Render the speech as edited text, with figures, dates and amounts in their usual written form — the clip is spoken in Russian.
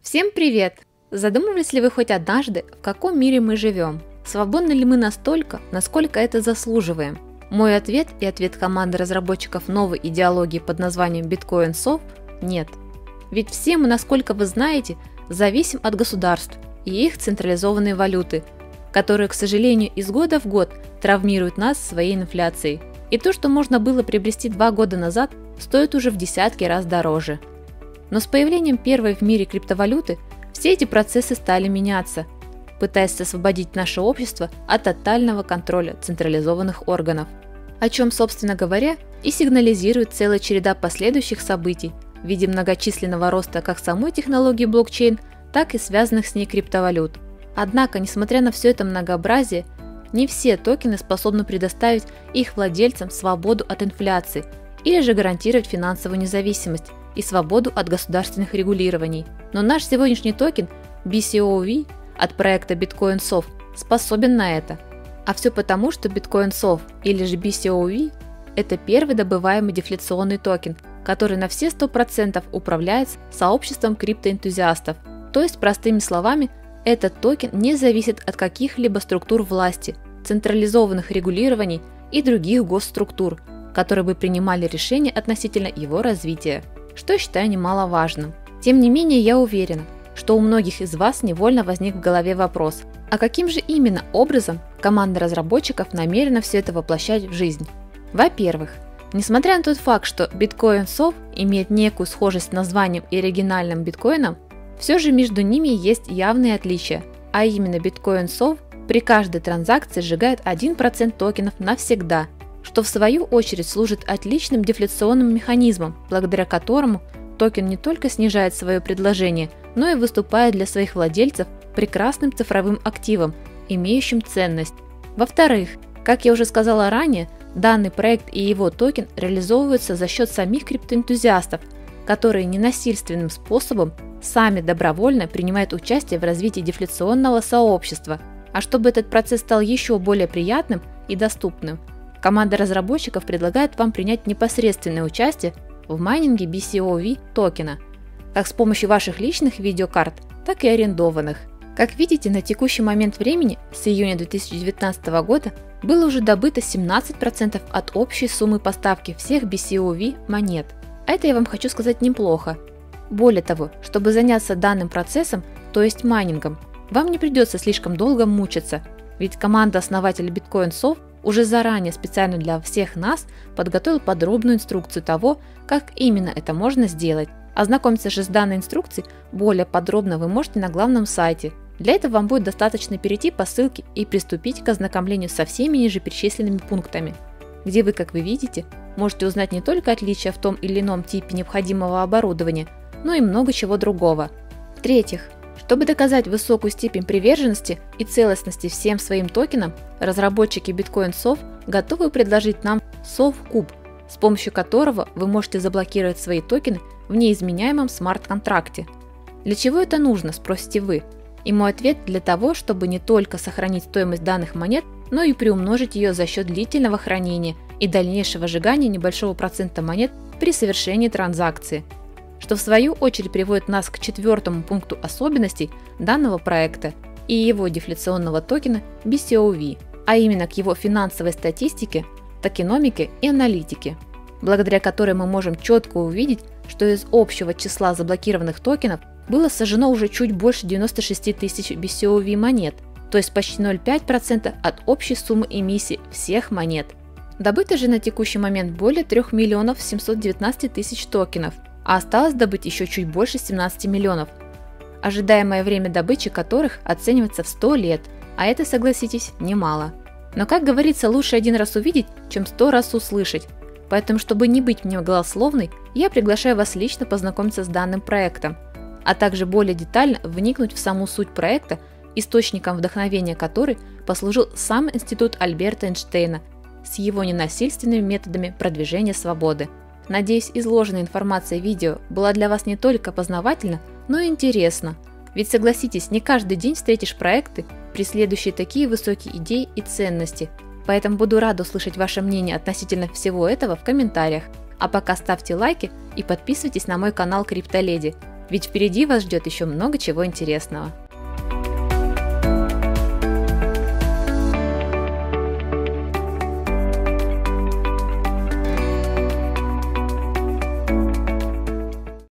Всем привет! Задумывались ли вы хоть однажды, в каком мире мы живем? Свободны ли мы настолько, насколько это заслуживаем? Мой ответ и ответ команды разработчиков новой идеологии под названием Bitcoin Sov – нет. Ведь все мы, насколько вы знаете, зависим от государств и их централизованной валюты, которые, к сожалению, из года в год травмируют нас своей инфляцией. И то, что можно было приобрести 2 года назад, стоит уже в десятки раз дороже. Но с появлением первой в мире криптовалюты все эти процессы стали меняться, пытаясь освободить наше общество от тотального контроля централизованных органов. О чем, собственно говоря, и сигнализирует целая череда последующих событий в виде многочисленного роста как самой технологии блокчейн, так и связанных с ней криптовалют. Однако, несмотря на все это многообразие, не все токены способны предоставить их владельцам свободу от инфляции или же гарантировать финансовую независимость и свободу от государственных регулирований. Но наш сегодняшний токен BCOV от проекта Bitcoin Sov способен на это. А все потому, что Bitcoin Sov или же BCOV – это первый добываемый дефляционный токен, который на все 100% управляется сообществом криптоэнтузиастов. То есть, простыми словами, этот токен не зависит от каких-либо структур власти, централизованных регулирований и других госструктур, которые бы принимали решения относительно его развития, что я считаю немаловажным. Тем не менее, я уверена, что у многих из вас невольно возник в голове вопрос, а каким же именно образом команда разработчиков намерена все это воплощать в жизнь? Во-первых, несмотря на тот факт, что Bitcoin Sov имеет некую схожесть с названием и оригинальным биткоином, все же между ними есть явные отличия, а именно Bitcoin Sov при каждой транзакции сжигает 1% токенов навсегда, что в свою очередь служит отличным дефляционным механизмом, благодаря которому токен не только снижает свое предложение, но и выступает для своих владельцев прекрасным цифровым активом, имеющим ценность. Во-вторых, как я уже сказала ранее, данный проект и его токен реализовываются за счет самих криптоэнтузиастов, которые ненасильственным способом сами добровольно принимают участие в развитии дефляционного сообщества. А чтобы этот процесс стал еще более приятным и доступным, команда разработчиков предлагает вам принять непосредственное участие в майнинге BCOV токена, как с помощью ваших личных видеокарт, так и арендованных. Как видите, на текущий момент времени, с июня 2019 года, было уже добыто 17% от общей суммы поставки всех BCOV монет. А это я вам хочу сказать неплохо. Более того, чтобы заняться данным процессом, то есть майнингом, вам не придется слишком долго мучиться, ведь команда основателя Bitcoin Sov уже заранее специально для всех нас подготовил подробную инструкцию того, как именно это можно сделать. Ознакомиться же с данной инструкцией более подробно вы можете на главном сайте. Для этого вам будет достаточно перейти по ссылке и приступить к ознакомлению со всеми ниже перечисленными пунктами, где вы, как вы видите, можете узнать не только отличия в том или ином типе необходимого оборудования, но и много чего другого. В-третьих, чтобы доказать высокую степень приверженности и целостности всем своим токенам, разработчики Bitcoin Sov готовы предложить нам Sov Cube, с помощью которого вы можете заблокировать свои токены в неизменяемом смарт-контракте. Для чего это нужно, спросите вы? И мой ответ – для того, чтобы не только сохранить стоимость данных монет, но и приумножить ее за счет длительного хранения и дальнейшего сжигания небольшого процента монет при совершении транзакции, что в свою очередь приводит нас к 4-му пункту особенностей данного проекта и его дефляционного токена BCOV, а именно к его финансовой статистике, токеномике и аналитике, благодаря которой мы можем четко увидеть, что из общего числа заблокированных токенов было сожжено уже чуть больше 96 тысяч BCOV монет, то есть почти 0,5% от общей суммы эмиссии всех монет. Добыто же на текущий момент более 3 миллионов 719 тысяч токенов, а осталось добыть еще чуть больше 17 миллионов, ожидаемое время добычи которых оценивается в 100 лет, а это, согласитесь, немало. Но, как говорится, лучше один раз увидеть, чем 100 раз услышать, поэтому, чтобы не быть мне голословной, я приглашаю вас лично познакомиться с данным проектом, а также более детально вникнуть в саму суть проекта, источником вдохновения которой послужил сам Институт Альберта Эйнштейна с его ненасильственными методами продвижения свободы. Надеюсь, изложенная информация видео была для вас не только познавательна, но и интересна. Ведь согласитесь, не каждый день встретишь проекты, преследующие такие высокие идеи и ценности. Поэтому буду рада услышать ваше мнение относительно всего этого в комментариях. А пока ставьте лайки и подписывайтесь на мой канал CryptoLady. ведь впереди вас ждет еще много чего интересного.